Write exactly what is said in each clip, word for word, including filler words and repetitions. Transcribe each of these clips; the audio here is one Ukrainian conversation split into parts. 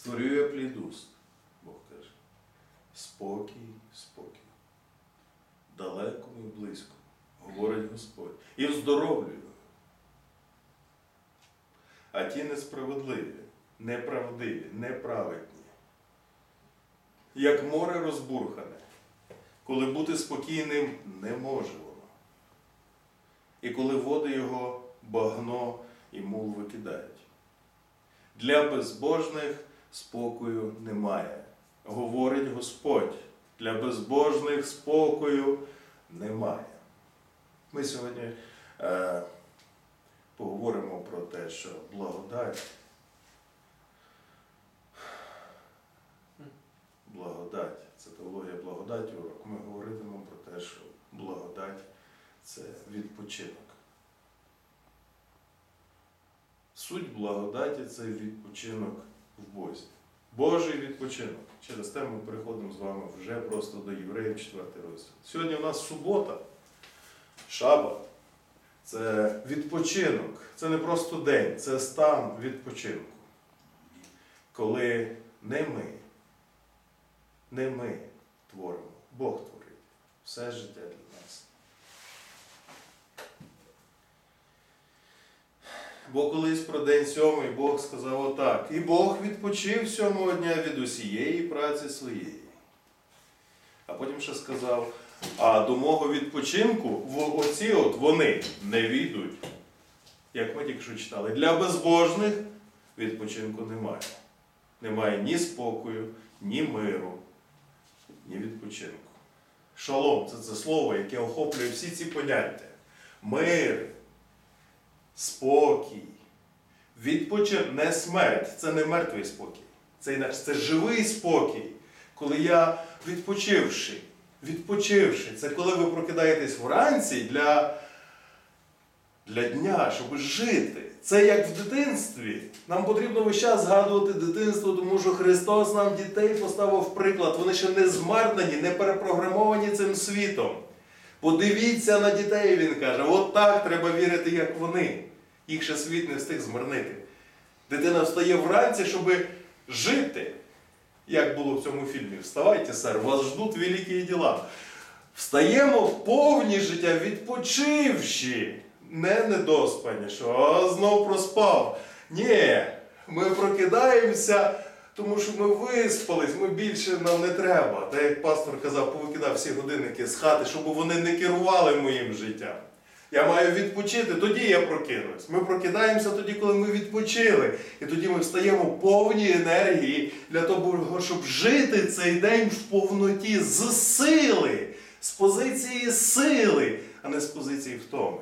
Створю я плід уст, Бог каже. Спокій, спокій. Далекому і близько, говорить Господь. І вздоровлюю. А ті несправедливі, неправдиві, неправедні, як море розбурхане, коли бути спокійним не може воно. І коли води його багно і мул викидають. Для безбожних спокою немає, говорить Господь. Для безбожних спокою немає. Ми сьогодні е, поговоримо про те, що благодать, благодать, це теологія благодаті, урок. Ми говоритимемо про те, що благодать – це відпочинок. Суть благодаті – це відпочинок в Бозі. Божий відпочинок. Через те ми переходимо з вами вже просто до Євреїв, четвертий розділ. Сьогодні у нас субота, шабат. Це відпочинок. Це не просто день, це стан відпочинку. Коли не ми, не ми творимо, Бог творить все життя для нас. Бо колись про день сьомий Бог сказав отак: «І Бог відпочив сьомого дня від усієї праці своєї». А потім ще сказав: «А до мого відпочинку в оці от вони не війдуть». Як ми тільки що читали, для безбожних відпочинку немає. Немає ні спокою, ні миру, ні відпочинку. Шалом – це це слово, яке охоплює всі ці поняття. Мир, спокій, відпочинок, не смерть, це не мертвий спокій. Це інакше, це живий спокій. Коли я відпочивши, відпочивши, це коли ви прокидаєтесь вранці для, для дня, щоб жити. Це як в дитинстві. Нам потрібно весь час згадувати дитинство, тому що Христос нам дітей поставив приклад. Вони ще не змарнені, не перепрограмовані цим світом. Подивіться на дітей, він каже, от так треба вірити, як вони. Їх ще світ не встиг змарнити. Дитина встає вранці, щоб жити. Як було в цьому фільмі. Вставайте, сер, вас ждуть великі діла. Встаємо в повні життя, відпочивши. Не недоспані, що а, знов проспав. Ні, ми прокидаємося, тому що ми виспались, ми більше нам не треба. Так як пастор казав, повикидав всі годинники з хати, щоб вони не керували моїм життям. Я маю відпочити, тоді я прокинусь. Ми прокидаємося тоді, коли ми відпочили. І тоді ми встаємо повні енергії для того, щоб жити цей день в повноті, з сили, з позиції сили, а не з позиції втоми.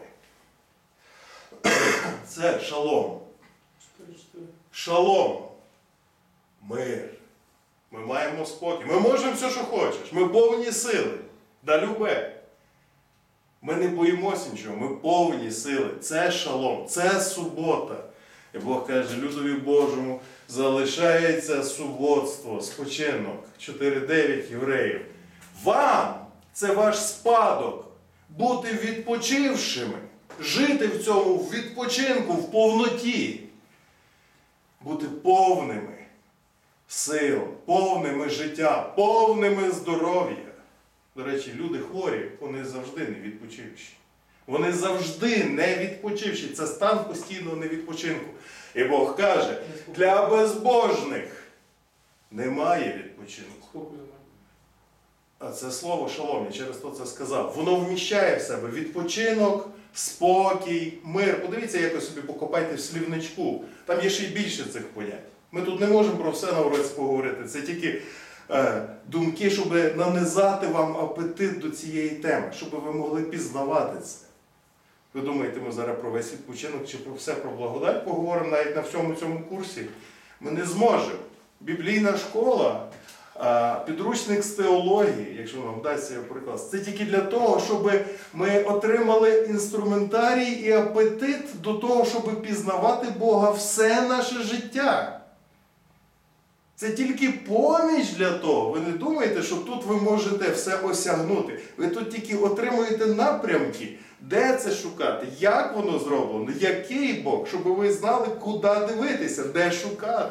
Це шалом. Шалом. Мир. Ми маємо спокій. Ми можемо все, що хочеш. Ми повні сили. Да любе. Ми не боїмося нічого. Ми повні сили. Це шалом. Це субота. І Бог каже, людові Божому залишається суботство, спочинок. чотири дев'ять євреїв. Вам це ваш спадок. Бути відпочившими. Жити в цьому в відпочинку, в повноті. Бути повними сил, повними життя, повними здоров'я. До речі, люди хворі, вони завжди не відпочивші. Вони завжди не відпочивші. Це стан постійного невідпочинку. І Бог каже, для безбожних немає відпочинку. А це слово шалом, я через то це сказав. Воно вміщає в себе відпочинок, спокій, мир. Подивіться, якось собі покопайте в слівничку. Там є ще й більше цих понять. Ми тут не можемо про все на уроці поговорити. Це тільки е, думки, щоб нанизати вам апетит до цієї теми, щоб ви могли пізнавати це. Ви думаєте, ми зараз про весь відпочинок чи про все про благодать поговоримо навіть на всьому цьому курсі? Ми не зможемо. Біблійна школа, підручник з теології, якщо вам вдасться його прикласти, це тільки для того, щоб ми отримали інструментарій і апетит до того, щоб пізнавати Бога все наше життя. Це тільки поміч для того. Ви не думаєте, що тут ви можете все осягнути. Ви тут тільки отримуєте напрямки, де це шукати, як воно зроблено, який Бог, щоб ви знали, куди дивитися, де шукати.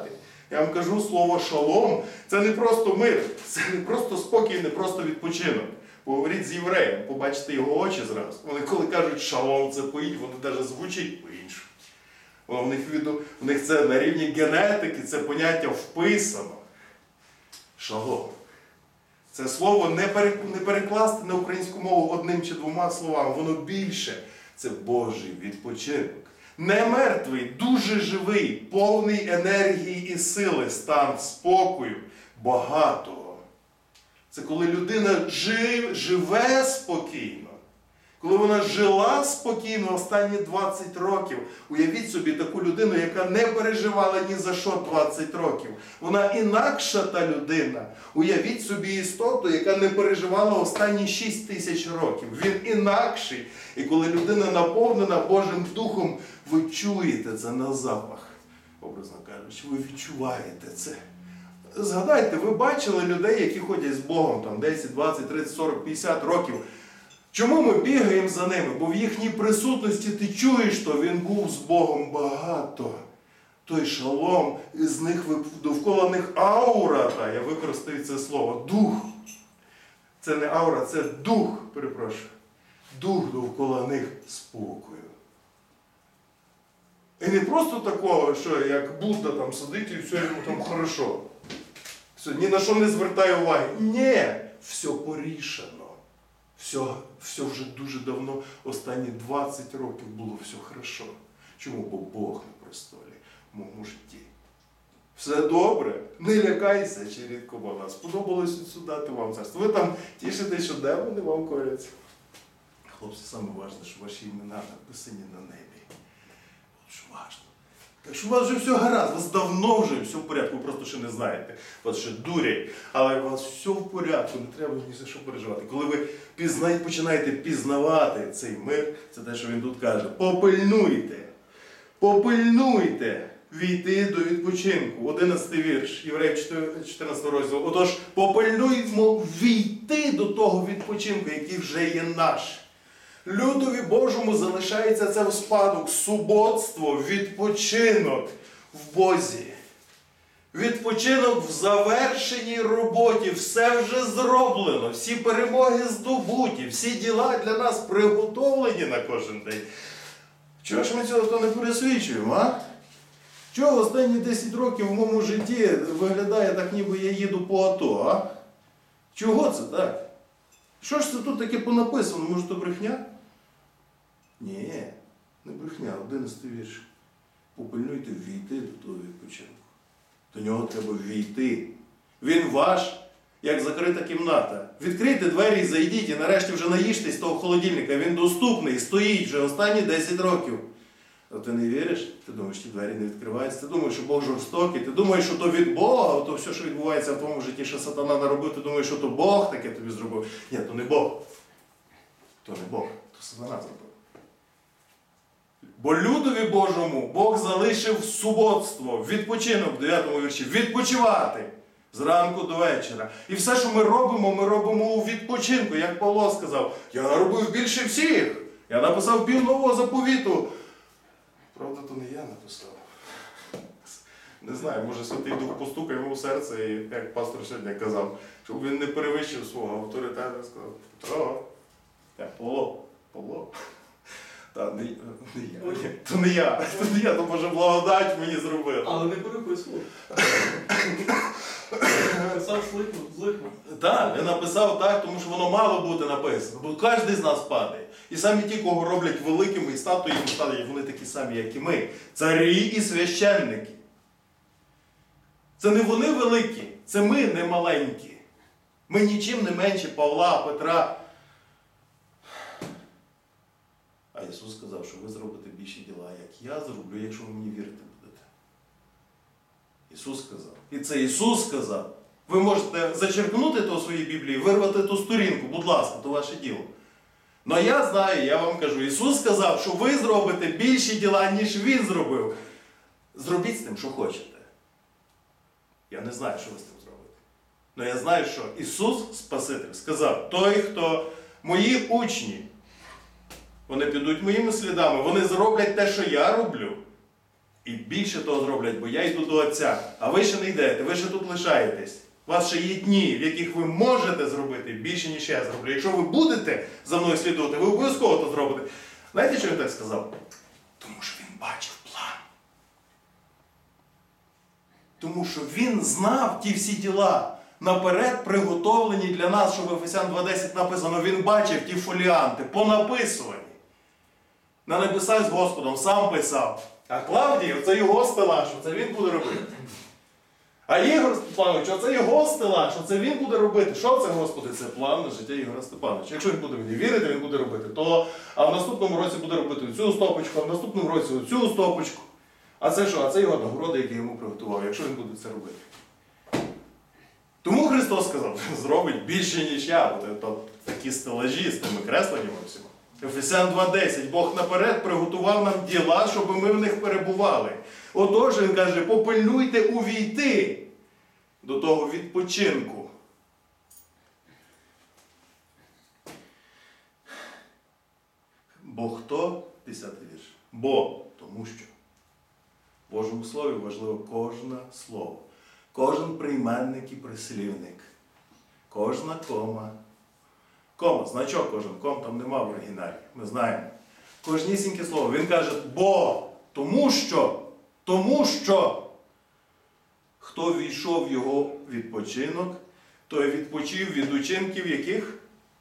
Я вам кажу, слово шалом – це не просто мир, це не просто спокій, не просто відпочинок. Поговоріть з євреєм, побачите його очі зразу. Вони коли кажуть шалом, це поїть, вони навіть звучить по-іншому. В них, в них це на рівні генетики, це поняття вписано. Шалом. Це слово не перекласти на українську мову одним чи двома словами, воно більше. Це Божий відпочинок. Не мертвий, дуже живий, повний енергії і сили, стан спокою, багатого. Це коли людина жив, живе спокійно. Коли вона жила спокійно останні двадцять років, уявіть собі таку людину, яка не переживала ні за що двадцять років. Вона інакша та людина. Уявіть собі істоту, яка не переживала останні шість тисяч років. Він інакший. І коли людина наповнена Божим Духом, ви чуєте це на запах. Образно кажучи, ви відчуваєте це. Згадайте, ви бачили людей, які ходять з Богом там десять, двадцять, тридцять, сорок, п'ятдесят років. Чому ми бігаємо за ними? Бо в їхній присутності ти чуєш, що він був з Богом багато. Той шалом, з них довкола них аура, та, я використаю це слово, дух. Це не аура, це дух, перепрошую. Дух довкола них спокою. І не просто такого, що як Будда там сидить і все йому там хорошо. Все, ні на що не звертає уваги. Ні, все порішено. Все, все вже дуже давно, останні двадцять років було все хорошо. Чому? Бо Бог на престолі в моєму житті. Все добре, не лякайся, чи рідко Бога. Сподобалось сюди дати вам царство. Ви там тішитесь, що демони вам коряться. Хлопці, саме важливе, що ваші імена написані на небі. От що важливо. Так що у вас вже все гаразд, у вас давно вже все в порядку, ви просто ще не знаєте. Вас ще дурять, але у вас все в порядку, не треба ні за що переживати. Коли ви пізнаєте, починаєте пізнавати цей мир, це те, що він тут каже, попильнуйте, попильнуйте війти до відпочинку. одинадцятий вірш, Євреїв чотирнадцятого розділу. Отож, попильнуймо війти до того відпочинку, який вже є наш. Людові Божому залишається це в спадок, суботство, відпочинок в Бозі. Відпочинок в завершеній роботі, все вже зроблено, всі перемоги здобуті, всі діла для нас приготовлені на кожен день. Чого ж ми цього не пересвідчуємо, а? Чого останні десять років в моєму житті виглядає так, ніби я їду по АТО, а? Чого це так? Що ж це тут таке понаписано? Може, то брехня? Ні, не брехня, одинадцятий вірш. Попильнуйте ввійти до того відпочинку. До нього треба ввійти. Він ваш, як закрита кімната. Відкрийте двері і зайдіть, і нарешті вже наїжтесь з того холодильника. Він доступний, стоїть вже останні десять років. А ти не віриш? Ти думаєш, ті двері не відкриваються? Ти думаєш, що Бог жорстокий? Ти думаєш, що то від Бога, то все, що відбувається в твоєму житті, що сатана наробив, ти думаєш, що то Бог таке тобі зробив? Ні, то не Бог. То не Бог, то сатана зробив. Бо людові Божому Бог залишив суботство, відпочинок в дев'ятому вірші, відпочивати зранку до вечора. І все, що ми робимо, ми робимо у відпочинку. Як Павло сказав, я наробив більше всіх. Я написав пів нового заповіту. Правда, то не я написав. Не знаю, може Святий Дух постукає йому в серце, і як пастор сьогодні казав, щоб він не перевищив свого авторитету, сказав, Петро, я Павло, Павло. Та не, не я, то не я, то не я, то може благодать мені зробила. Але не переписував. Написав злихно, злихно. Так, він написав так, тому що воно мало бути написано. Бо кожен з нас падає. І самі ті, кого роблять великими і статуями стають, вони такі самі, як і ми. Царі і священники. Це не вони великі, це ми не маленькі. Ми нічим не менші Павла, Петра. А Ісус сказав, що ви зробите більші діла, як я зроблю, якщо ви мені вірити будете. Ісус сказав. І це Ісус сказав. Ви можете зачерпнути то у своїй Біблії, вирвати ту сторінку, будь ласка, то ваше діло. Но я знаю, я вам кажу, Ісус сказав, що ви зробите більші діла, ніж Він зробив. Зробіть з тим, що хочете. Я не знаю, що ви з тим зробите. Но я знаю, що Ісус, Спаситель, сказав, той, хто мої учні, вони підуть моїми слідами, вони зроблять те, що я роблю. І більше того зроблять, бо я йду до Отця. А ви ще не йдете, ви ще тут лишаєтесь. У вас ще є дні, в яких ви можете зробити більше, ніж я зроблю. Якщо ви будете за мною слідувати, ви обов'язково то зробите. Знаєте, що він так сказав? Тому що він бачив план. Тому що він знав ті всі діла, наперед приготовлені для нас, що в Ефесян два десять написано, він бачив ті фоліанти, понаписувані. На небесах з Господом сам писав. А Клавдій, оце його стелаж, оце він буде робити. А Ігор Степанович, оце його стелаж, оце він буде робити. Що це, Господи? Це план на життя Ігора Степановича. Якщо він буде мені вірити, він буде робити то, а в наступному році буде робити цю стопочку, а в наступному році оцю стопочку. А це що? А це його нагороди, які йому приготував, якщо він буде це робити. Тому Христос сказав, зробить більше, ніж я. Буде то такі стелажі з тими кресленнями всіма. Ефесян два десять. Бог наперед приготував нам діла, щоб ми в них перебували. Отож, він каже, попильнуйте увійти до того відпочинку. Бо хто? десятий вірш. Бо, тому що. В Божому Слові важливо кожне слово. Кожен прийменник і прислівник. Кожна кома. Кома, значок кожен, ком там нема в оригіналі, ми знаємо. Кожнісіньке слово. Він каже, бо, тому що, тому що, хто війшов в його відпочинок, той відпочив від учинків яких?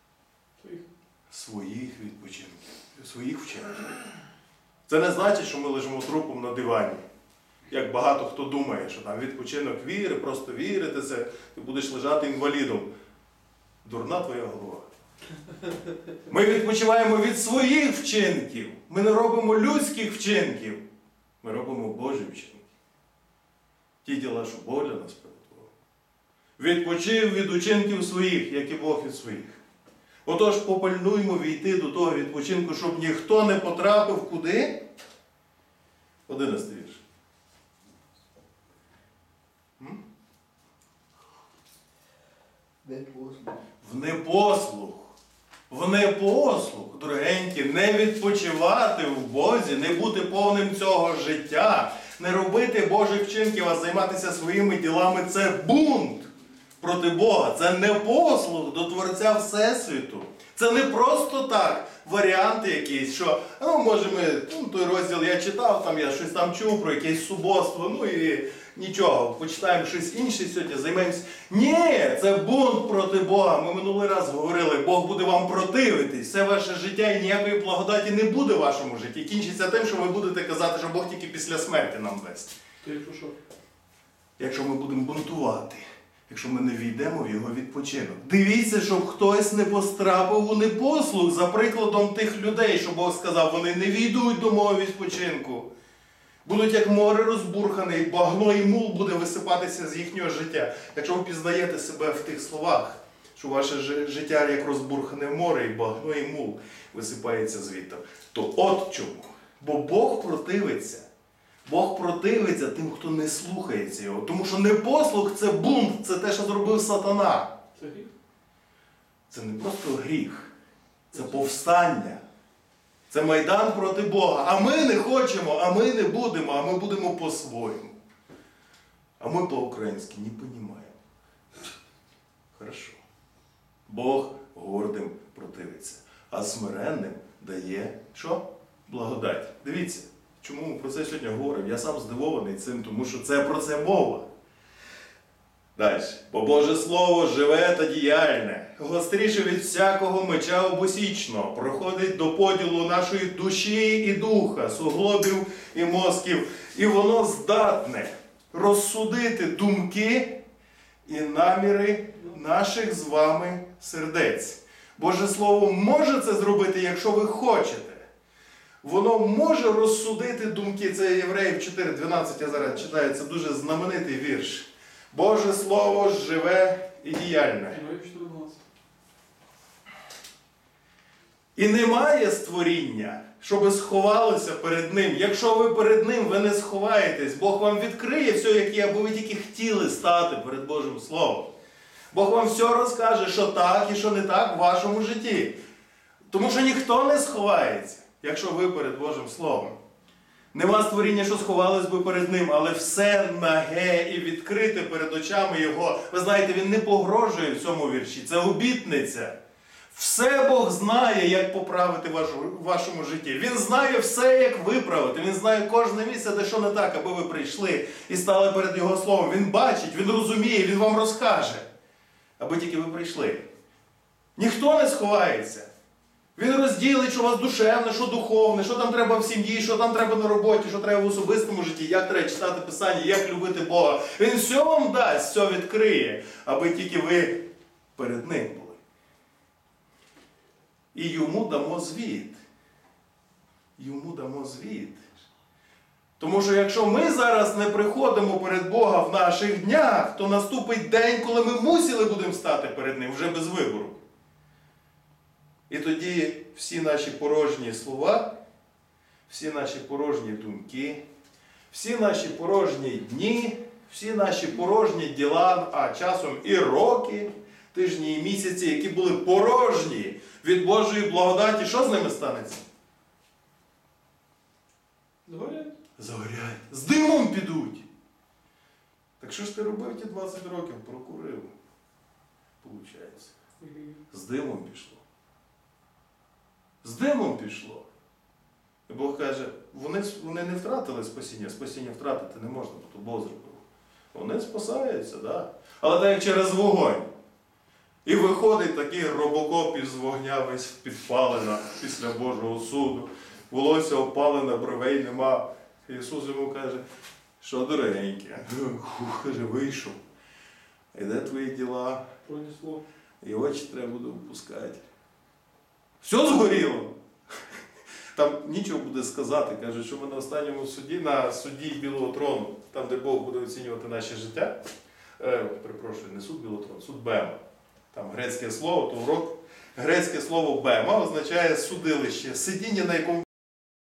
Своїх відпочинків, своїх вчинків. Це не значить, що ми лежимо трупом на дивані. Як багато хто думає, що там відпочинок віри, просто вірити це, ти будеш лежати інвалідом. Дурна твоя голова. Ми відпочиваємо від своїх вчинків. Ми не робимо людських вчинків. Ми робимо Божі вчинки. Ті діла, що Бог для нас приготував. Відпочив від учинків своїх, як і Бог від своїх. Отож, попильнуймо війти до того відпочинку, щоб ніхто не потрапив куди? Одинадцятий вірш. М? В непослух. В непослух, дорогенькі, не відпочивати в Бозі, не бути повним цього життя, не робити Божих вчинків, а займатися своїми ділами – це бунт проти Бога. Це непослух до Творця Всесвіту. Це не просто так варіанти якісь, що, ну, може ми, ну, той розділ я читав, там я щось там чув про якесь суботство, ну і нічого, почитаємо щось інше сьогодні, займаємося. Ні, це бунт проти Бога. Ми минулий раз говорили, Бог буде вам противитись, все ваше життя і ніякої благодаті не буде в вашому житті. Кінчиться тим, що ви будете казати, що Бог тільки після смерті нам дасть. Ти якщо що? Якщо ми будемо бунтувати. Якщо ми не війдемо в його відпочинок. Дивіться, щоб хтось не пострапив у непослух за прикладом тих людей, що Бог сказав, вони не війдуть до мого відпочинку. Будуть як море розбурхане, і багно і мул буде висипатися з їхнього життя. Якщо ви пізнаєте себе в тих словах, що ваше життя як розбурхане море, і багно і мул висипається звідти, то от чому. Бо Бог противиться. Бог противиться тим, хто не слухається його. Тому що непослух – це бунт, це те, що зробив сатана. Це гріх? Це не просто гріх, це повстання. Це майдан проти Бога. А ми не хочемо, а ми не будемо, а ми будемо по-своєму. А ми по-українськи не розуміємо. Хорошо. Бог гордим противиться, а смиренним дає що? Благодать. Дивіться. Чому ми про це сьогодні говоримо? Я сам здивований цим, тому що це про це мова. Далі. Бо Боже Слово живе та діяльне, гостріше від всякого меча обосічного, проходить до поділу нашої душі і духа, суглобів і мозків, і воно здатне розсудити думки і наміри наших з вами сердець. Боже Слово може це зробити, якщо ви хочете. Воно може розсудити думки. Це Євреїв чотири дванадцять, я зараз читаю, це дуже знаменитий вірш. Боже Слово живе і діяльне. І немає створіння, щоб сховалося перед Ним. Якщо ви перед Ним, ви не сховаєтесь. Бог вам відкриє все, як є, аби ви тільки хотіли стати перед Божим Словом. Бог вам все розкаже, що так і що не так в вашому житті. Тому що ніхто не сховається, якщо ви перед Божим Словом. Нема створіння, що сховалось би перед ним, але все наге і відкрите перед очами його. Ви знаєте, він не погрожує в цьому вірші. Це обітниця. Все Бог знає, як поправити в вашому житті. Він знає все, як виправити. Він знає кожне місце, де що не так, аби ви прийшли і стали перед Його Словом. Він бачить, Він розуміє, Він вам розкаже. Аби тільки ви прийшли. Ніхто не сховається. Він розділить, що у вас душевне, що духовне, що там треба в сім'ї, що там треба на роботі, що треба в особистому житті, як треба читати Писання, як любити Бога. Він все вам дасть, все відкриє, аби тільки ви перед Ним були. І йому дамо звіт. Йому дамо звіт. Тому що якщо ми зараз не приходимо перед Бога в наших днях, то наступить день, коли ми мусили будемо стати перед Ним вже без вибору. І тоді всі наші порожні слова, всі наші порожні думки, всі наші порожні дні, всі наші порожні діла, а часом і роки, тижні і місяці, які були порожні від Божої благодаті, що з ними станеться? Згорять. Загоряють. З димом підуть. Так що ж ти робив ті двадцять років? Прокурив. Получається. З димом пішло. З димом пішло. І Бог каже, вони, вони не втратили спасіння, спасіння втратити не можна, бо то Бог зробив. Вони спасаються, так. Да? Але так як через вогонь. І виходить такий робокоп із вогня весь підпалена після Божого суду. Волосся опалене, бровей нема. Ісус йому каже, що дорогеньке. Хух, каже, вийшов. І де твої діла? Пронесло. І очі треба буде впускати. Все згоріло. Там нічого буде сказати. Кажуть, що ми на останньому суді, на суді Білого трону, там, де Бог буде оцінювати наше життя. Е, перепрошую, не суд Білого трону, суд Бема. Там грецьке слово, то урок. Грецьке слово Бема означає судилище, сидіння, на якому